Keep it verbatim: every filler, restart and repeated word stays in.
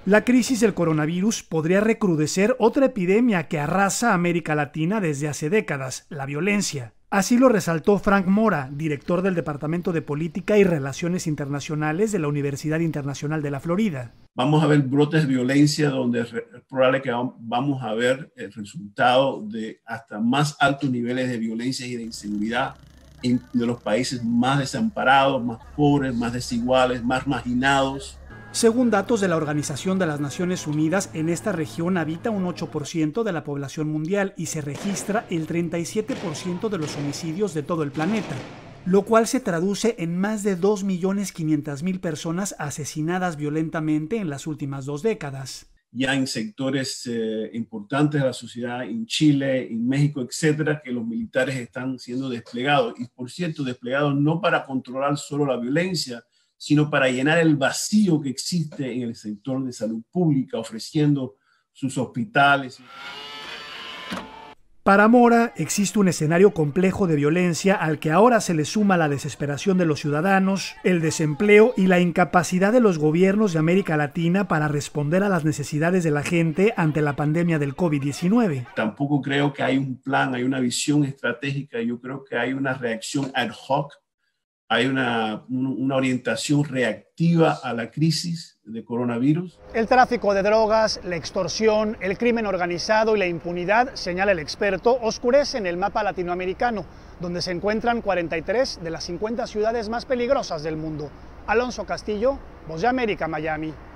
La crisis del coronavirus podría recrudecer otra epidemia que arrasa a América Latina desde hace décadas, la violencia. Así lo resaltó Frank Mora, director del Departamento de Política y Relaciones Internacionales de la Universidad Internacional de la Florida. Vamos a ver brotes de violencia donde es probable que vamos a ver el resultado de hasta más altos niveles de violencia y de inseguridad en de los países más desamparados, más pobres, más desiguales, más marginados. Según datos de la Organización de las Naciones Unidas, en esta región habita un ocho por ciento de la población mundial y se registra el treinta y siete por ciento de los homicidios de todo el planeta, lo cual se traduce en más de dos millones quinientas mil personas asesinadas violentamente en las últimas dos décadas. Ya en sectores eh, importantes de la sociedad, en Chile, en México, etcétera, que los militares están siendo desplegados. Y por cierto, desplegados no para controlar solo la violencia, sino para llenar el vacío que existe en el sector de salud pública, ofreciendo sus hospitales. Para Mora existe un escenario complejo de violencia al que ahora se le suma la desesperación de los ciudadanos, el desempleo y la incapacidad de los gobiernos de América Latina para responder a las necesidades de la gente ante la pandemia del COVID diecinueve. Tampoco creo que hay un plan, hay una visión estratégica, yo creo que hay una reacción ad hoc. Hay una, una orientación reactiva a la crisis de coronavirus. El tráfico de drogas, la extorsión, el crimen organizado y la impunidad, señala el experto, oscurecen el mapa latinoamericano, donde se encuentran cuarenta y tres de las cincuenta ciudades más peligrosas del mundo. Alonso Castillo, Voz de América, Miami.